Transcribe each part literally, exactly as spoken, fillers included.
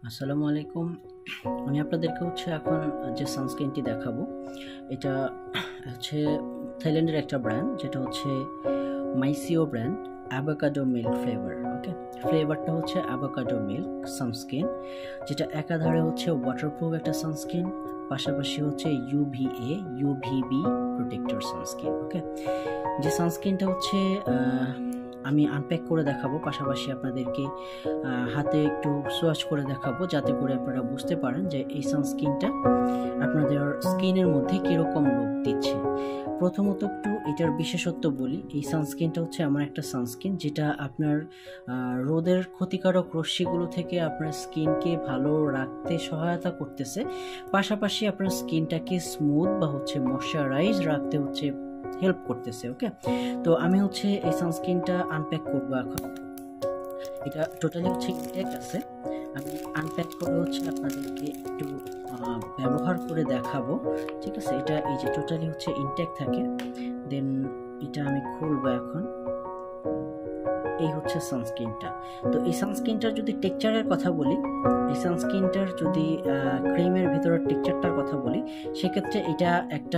আসসালামু আলাইকুম। আমি আপনাদেরকে হচ্ছে এখন যে সানস্ক্রিনটি দেখাবো এটা হচ্ছে থাইল্যান্ডের একটা ব্র্যান্ড, যেটা হচ্ছে মাইসিও brand, avocado milk flavour. Okay, ফ্লেভারটা হচ্ছে অ্যাভোকাডো মিল্ক সানস্ক্রিন, যেটা একাধারে হচ্ছে ওয়াটারপ্রুফ একটা সানস্ক্রিন, পাশাপাশি হচ্ছে UVA UVB protector sunscreen. Okay, যে সানস্ক্রিনটা হচ্ছে আমি আনপ্যাক করে দেখাবো, পাশাপাশি আপনাদেরকে হাতে একটু সোয়াচ করে দেখাবো, যাতে করে আপনারা বুঝতে পারেন যে এই সানস্ক্রিনটা আপনাদের স্কিনের মধ্যে কীরকম লুক দিচ্ছে। প্রথমত একটু এটার বিশেষত্ব বলি। এই সানস্ক্রিনটা হচ্ছে আমার একটা সানস্ক্রিন যেটা আপনার রোদের ক্ষতিকারক রশ্মিগুলো থেকে আপনার স্কিনকে ভালো রাখতে সহায়তা করতেছে, পাশাপাশি আপনার স্কিনটাকে স্মুথ বা হচ্ছে ময়শ্চারাইজ রাখতে হচ্ছে হেল্প করতেছে। ওকে, তো আমি হচ্ছে এই সানস্ক্রিনটা আনপ্যাক করবো এখন। এটা টোটালি হচ্ছে ইনটেক আছে, আমি আনপ্যাক করে হচ্ছে আপনাদেরকে একটু ব্যবহার করে দেখাবো। ঠিক আছে, এটা এই যে টোটালি হচ্ছে ইনটেক থাকে। দেন এটা আমি খুলবো এখন। এই হচ্ছে সানস্ক্রিনটা। তো এই সানস্ক্রিনটার যদি টেক্সচারের কথা বলি, এই সানস্ক্রিনটার যদি ক্রিমের ভিতরের টেক্সচারটার কথা বলি, সেক্ষেত্রে এটা একটা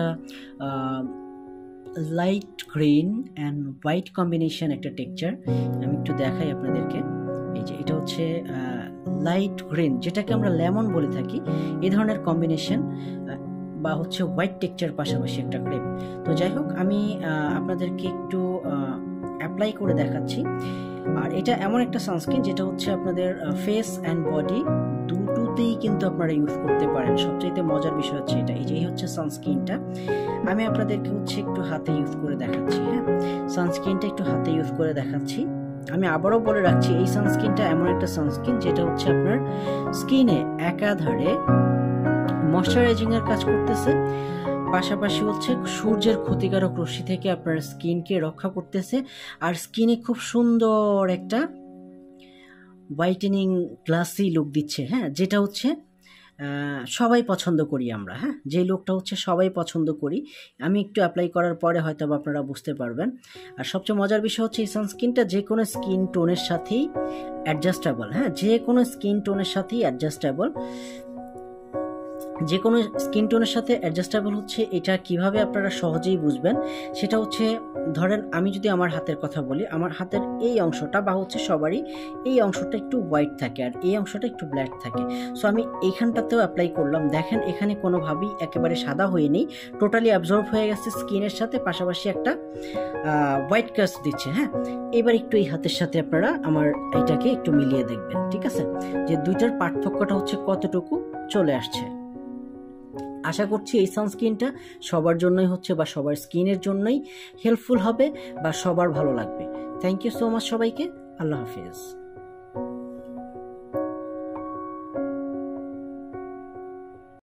light green and white combination একটা টেক্সচার। আমি একটু দেখাই আপনাদেরকে। এই যে এটা হচ্ছে লাইট গ্রিন, যেটাকে আমরা লেমন বলে থাকি, এই ধরনের কম্বিনেশন বা হচ্ছে হোয়াইট টেক্সচার পাশাপাশি একটা ক্রিম। তো যাই হোক, আমি আপনাদেরকে একটু অ্যাপ্লাই করে দেখাচ্ছি। আর এটা এমন একটা সানস্ক্রিন যেটা হচ্ছে আপনাদের ফেস অ্যান্ড বডি দুটোতেই কিন্তু আপনারা ইউজ করতে পারেন। সবচাইতে মজার বিষয় হচ্ছে এটা। এই যে এই হচ্ছে সানস্ক্রিনটা, আমি আপনাদেরকে হচ্ছে একটু হাতে ইউজ করে দেখাচ্ছি। হ্যাঁ, সানস্ক্রিনটা একটু হাতে ইউজ করে দেখাচ্ছি। আমি আবারও বলে রাখছি, এই সানস্ক্রিনটা এমন একটা সানস্ক্রিন যেটা হচ্ছে আপনার স্কিনে একাধারে ময়শ্চারাইজিং এর কাজ করতেছে, পাশাপাশি হচ্ছে সূর্যের ক্ষতিকারক রশ্মি থেকে আপনার স্কিনকে রক্ষা করতেছে, আর স্কিনে খুব সুন্দর একটা হোয়াইটেনিং গ্লাসি লুক দিচ্ছে। হ্যাঁ, যেটা হচ্ছে সবাই পছন্দ করি আমরা। হ্যাঁ, যে লুকটা হচ্ছে সবাই পছন্দ করি। আমি একটু অ্যাপ্লাই করার পরে হয়তো আপনারা বুঝতে পারবেন। আর সবচেয়ে মজার বিষয় হচ্ছে এই সানস্ক্রিনটা যে কোনো স্কিন টোনের সাথেই অ্যাডজাস্টেবল। হ্যাঁ, যে কোনো স্কিন টোনের সাথেই অ্যাডজাস্টেবল যে কোনো স্কিন টোনের সাথে অ্যাডজাস্টেবল হচ্ছে এটা কিভাবে আপনারা সহজেই বুঝবেন, সেটা হচ্ছে ধরেন আমি যদি আমার হাতের কথা বলি, আমার হাতের এই অংশটা বা হচ্ছে সবারই এই অংশটা একটু হোয়াইট থাকে আর এই অংশটা একটু ব্ল্যাক থাকে। সো আমি এইখানটাতেও অ্যাপ্লাই করলাম, দেখেন এখানে কোনোভাবেই একেবারে সাদা হয়ে নেই, টোটালি অ্যাবজর্ব হয়ে গেছে স্কিনের সাথে, পাশাপাশি একটা হোয়াইট কাস্ট দিচ্ছে। হ্যাঁ, এবার একটু এই হাতের সাথে আপনারা আমার এইটাকে একটু মিলিয়ে দেখবেন। ঠিক আছে, যে দুইটার পার্থক্যটা হচ্ছে কতটুকু চলে আসছে। আশা করছি এই সানস্ক্রিনটা সবার জন্যই হচ্ছে বা সবার স্কিনের জন্যই হেল্পফুল হবে বা সবার ভালো লাগবে। থ্যাংক ইউ সো মাচ সবাইকে। আল্লাহ হাফিজ।